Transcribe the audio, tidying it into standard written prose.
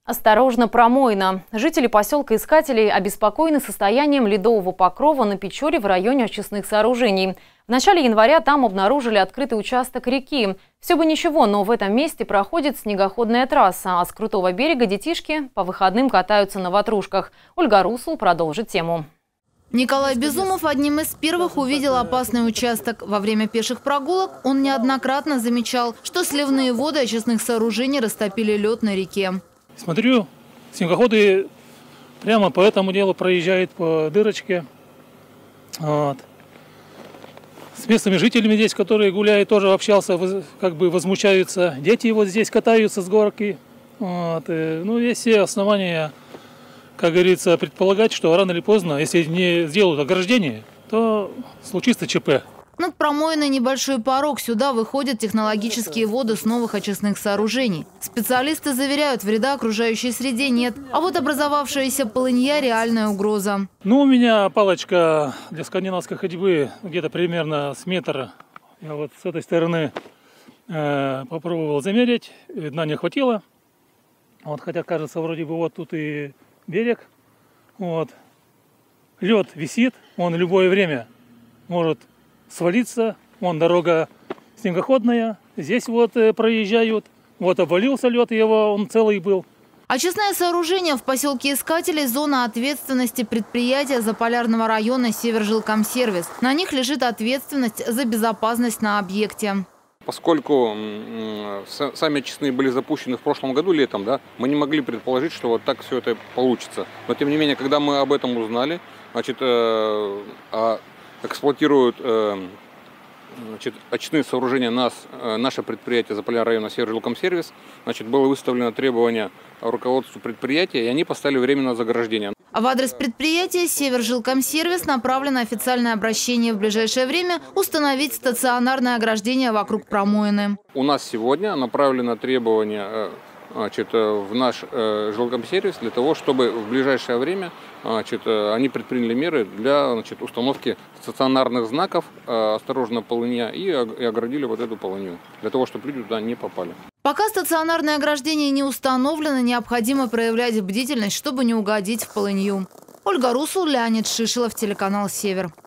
Осторожно, промойно. Жители поселка Искателей обеспокоены состоянием ледового покрова на Печоре в районе очистных сооружений. В начале января там обнаружили открытый участок реки. Все бы ничего, но в этом месте проходит снегоходная трасса, а с крутого берега детишки по выходным катаются на ватрушках. Ольга Русул продолжит тему. Николай Безумов одним из первых увидел опасный участок. Во время пеших прогулок он неоднократно замечал, что сливные воды очистных сооружений растопили лед на реке. Смотрю, снегоходы прямо по этому делу проезжают по дырочке. Вот. С местными жителями здесь, которые гуляют, тоже общался, как бы возмущаются. Дети вот здесь катаются с горки. Вот. Ну, есть все основания, как говорится, предполагать, что рано или поздно, если не сделают ограждение, то случится ЧП. Над промоиной небольшой порог. Сюда выходят технологические воды с новых очистных сооружений. Специалисты заверяют, вреда окружающей среде нет. А вот образовавшаяся полынья – реальная угроза. Ну, у меня палочка для скандинавской ходьбы где-то примерно с метра. Я вот с этой стороны попробовал замерить, дна не хватило. Вот, хотя, кажется, вроде бы вот тут и берег. Вот. Лед висит, он в любое время может свалиться. Вон дорога снегоходная. Здесь вот проезжают. Вот обвалился лед, он целый был. Очистное сооружение в поселке Искателей – зона ответственности предприятия Заполярного района «Севержилкомсервис». На них лежит ответственность за безопасность на объекте. Поскольку сами очистные были запущены в прошлом году летом, да, мы не могли предположить, что вот так все это получится. Но тем не менее, когда мы об этом узнали, значит, эксплуатируют очистные сооружения наше предприятие Заполярного района «Севержилкомсервис», значит, было выставлено требование руководству предприятия, и они поставили временное заграждение. В адрес предприятия «Севержилкомсервис» направлено официальное обращение в ближайшее время установить стационарное ограждение вокруг промоины. У нас сегодня направлено требование в наш жилкомсервис для того, чтобы в ближайшее время они предприняли меры для установки стационарных знаков «Осторожно, полынья» и оградили вот эту полынью, для того, чтобы люди туда не попали. Пока стационарное ограждение не установлено, необходимо проявлять бдительность, чтобы не угодить в полынью. Ольга Русул, Леонид Шишилов, телеканал «Север».